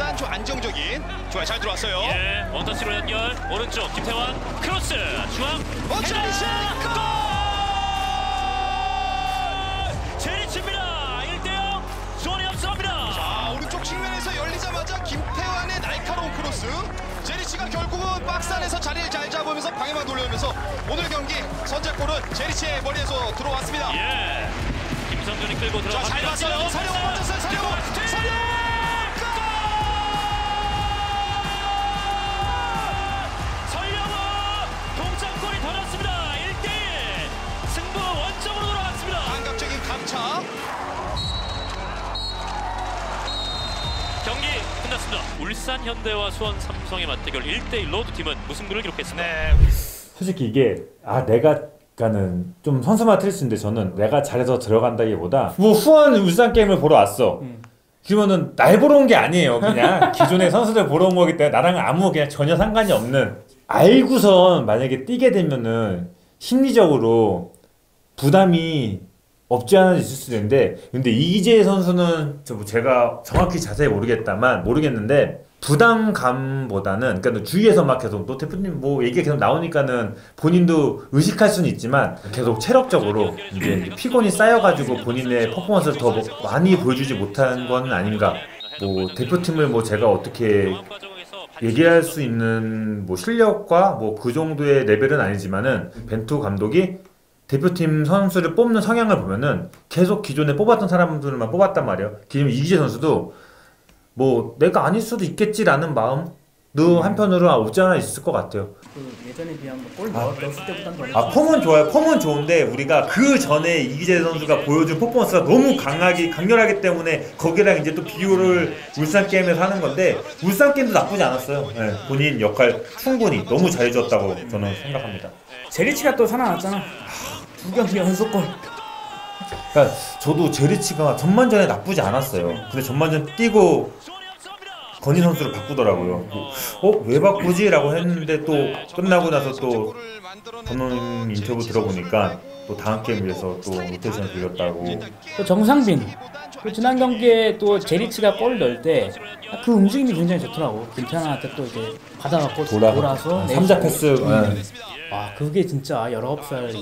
하지만 좀 안정적인. 좋아요, 잘 들어왔어요. 예, 원터치로 연결. 오른쪽 김태환 크로스 중앙. 제리치 골! 제리치입니다. 1대0 수원이 앞서갑니다. 자, 오른쪽 측면에서 열리자마자 김태환의 날카로운 크로스. 제리치가 결국은 박스 안에서 자리를 잘 잡으면서 방해만 돌려오면서 오늘 경기 선제골은 제리치의 머리에서 들어왔습니다. 예, 김성준이 끌고 들어갑니다. 자, 잘 봤어요. 서령호 맞았어요. 서령호. 서령호 동점골이 터졌습니다. 1대1 승부 원점으로 돌아갔습니다. 감각적인 감차. 경기 끝났습니다. 울산 현대와 수원 삼성의 맞대결 1대1로 두 팀은 무승부를 기록했습니다. 네. 솔직히 이게 내가 가는 좀 선수만 틀릴 수 있는데 저는 내가 잘해서 들어간다기보다 뭐 후원 울산 게임을 보러 왔어. 그러면은 날 보러 온 게 아니에요. 그냥 기존의 선수들 보러 온 거기 때문에 나랑 아무 그냥 전혀 상관이 없는, 알고선 만약에 뛰게 되면은 심리적으로 부담이 없지 않아 있을 수도 있는데, 근데 이기재 선수는 제가 정확히 자세히 모르겠는데 부담감보다는, 그러니까 주위에서 막 계속 또 대표님 뭐 얘기가 계속 나오니까는 본인도 의식할 수는 있지만 계속 체력적으로 이제 피곤이 쌓여가지고 본인의 퍼포먼스를 더 많이 보여주지 못한 건 아닌가. 뭐 대표팀을 뭐 제가 어떻게 얘기할 수 있는 뭐 실력과 뭐 그 정도의 레벨은 아니지만은 벤투 감독이 대표팀 선수를 뽑는 성향을 보면은 계속 기존에 뽑았던 사람들만 뽑았단 말이에요. 기존 이기재 선수도 뭐 내가 아닐 수도 있겠지라는 마음도 한편으로 없지 않아 있을 것 같아요. 그 예전에 비하면 골 넣었을 때보다는 더 폼은 좋아요. 폼은 좋은데 우리가 그 전에 이기재 선수가 보여준 퍼포먼스가 너무 강렬하기 때문에 거기랑 이제 또 비교를 울산 게임에서 하는 건데, 울산 게임도 나쁘지 않았어요. 네, 본인 역할 충분히 너무 잘해줬다고 저는 생각합니다. 제리치가 또 살아났잖아. 두 경기 연속골. 그러니까 저도 제리치가 전반전에 나쁘지 않았어요. 근데 전반전 뛰고 건희 선수를 바꾸더라고요. 왜 바꾸지? 라고 했는데 또 끝나고 나서 또 감독님 인터뷰 들어보니까 또 다음 게임 위해서 또 로테이션 돌렸다고. 또 정상빈. 그 지난 경기에 또 제리치가 골 넣을 때 그 움직임이 굉장히 좋더라고. 김태환한테 또 이제 받아갖고 돌아서 3자 패스. 와, 그게 진짜 19살이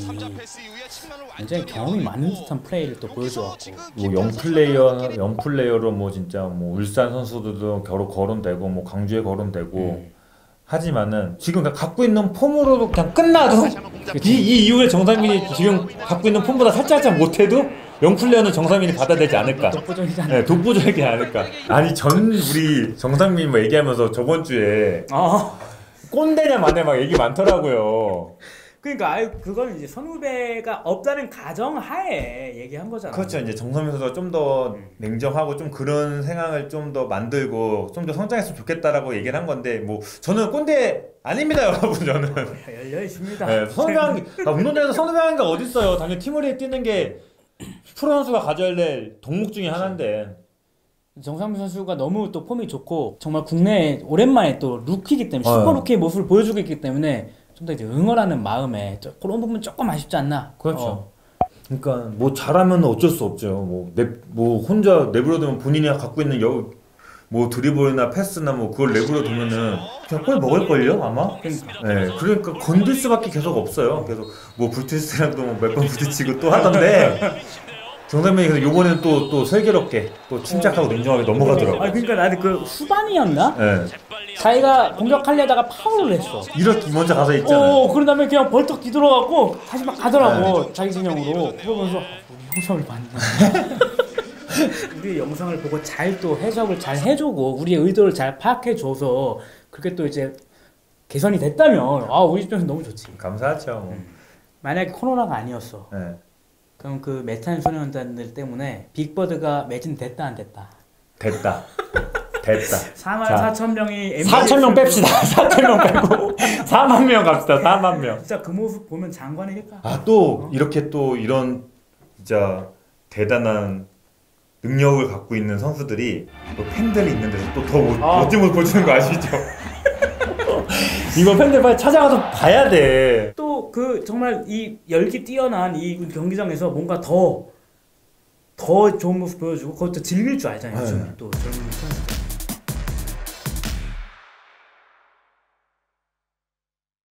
굉장히 경험이 많은 듯한 플레이를 또 보여줘갖고, 뭐 영플레이어로 뭐 진짜 뭐 울산 선수들도 겨우 거론되고 뭐 광주에 거론되고 하지만은 지금 갖고 있는 폼으로도 그냥 끝나도 이 이후에 정상민이 지금 갖고 있는 폼보다 살짝 못해도 영플레이어는 정상민이 받아야 되지 않을까. 독보적이지 않을까. 네, 독보적이지 않을까. 아니 우리 정상민 뭐 얘기하면서 저번 주에 꼰대냐 마냐 막 얘기 많더라고요. 그러니까 그거는 이제 선후배가 없다는 가정하에 얘기한 거잖아. 그렇죠. 이제 정상민 선수가 좀 더 냉정하고 좀 그런 생각을 좀 더 만들고 좀 더 성장했으면 좋겠다라고 얘기를 한 건데, 뭐 저는 꼰대 아닙니다, 여러분. 저는 열려 있습니다. 네, 운동장에서 선후배하는 게 어디 있어요. 당연히 팀 월에 뛰는 게 프로 선수가 가져야 될 덕목 중에 하나인데. 정상민 선수가 너무 또 폼이 좋고 정말 국내에 오랜만에 또 루키이기 때문에 슈퍼 루키의 모습을 보여주고 있기 때문에 좀 더 이제 응원하는 마음에 그런 부분 조금 아쉽지 않나. 그렇죠. 그러니까 뭐 잘하면 어쩔 수 없죠. 뭐 혼자 내버려두면 본인이 갖고 있는 뭐 드리블이나 패스나 뭐 그걸 내버려두면은 그냥 골 먹을걸요 아마. 네, 그러니까 건들 수밖에 계속 없어요. 계속 뭐 불투스랑도 몇 번 부딪히고 또 하던데. 정상민이 그래서 요번에는 또 슬기롭게 또 침착하고 냉정하게 넘어가더라고요. 그러니까 나는 그 후반이었나? 네. 자기가 공격하려다가 파울을 했어. 이렇게 먼저 가서 있잖아요. 그런 다음에 그냥 벌떡 뒤돌아가고 다시 막 가더라고. 자기 진영으로. 그거 보면서 영상을 봤네. 우리의 영상을 보고 잘 또 해석을 잘 해주고 우리의 의도를 잘 파악해줘서 그렇게 또 이제 개선이 됐다면 우리 입장에서 너무 좋지. 감사하죠. 만약에 코로나가 아니었어. 네. 그럼 그 메탄 소년단들 때문에 빅버드가 매진됐다 안 됐다? 됐다. 4만 4천 명이 4,000명 뺍시다. 4,000명 빼고 4만 명 갑시다. 4만 명. 진짜 그 모습 보면 장관이겠다. 또 이렇게 또 이런 진짜 대단한 능력을 갖고 있는 선수들이 또 팬들이 있는 데서 또 더 멋진 모습 보여주는 거 아시죠? 이거 팬들 빨리 찾아가서 봐야 돼. 또 그 정말 이 열기 뛰어난 이 경기장에서 뭔가 더 좋은 모습 보여주고 그것도 즐길 줄 알잖아요. 요즘 또 젊은